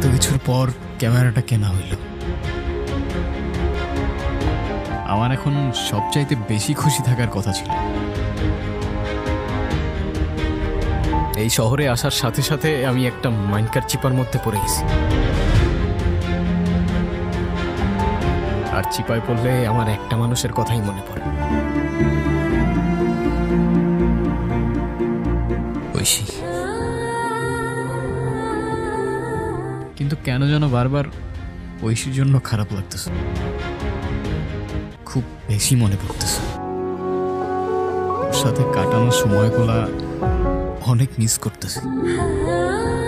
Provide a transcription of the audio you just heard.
এত কিছুর পর ক্যামেরাটা কেনা হইল। আমার এখন সবচাইতে বেশি খুশি থাকার কথা ছিল। এই শহরে আসার সাথে সাথে আমি একটা মাইনকার চিপার মধ্যে পড়ে গেছি। আর চিপায় পড়লে আমার একটা মানুষের কথাই মনে পড়ে, ঐশী। কিন্তু কেন যেন বারবার ঐশীর জন্য খারাপ লাগতেছে, খুব বেশি মনে পড়তেছে। ওর সাথে কাটানো সময়গুলা অনেক মিস করতেছি।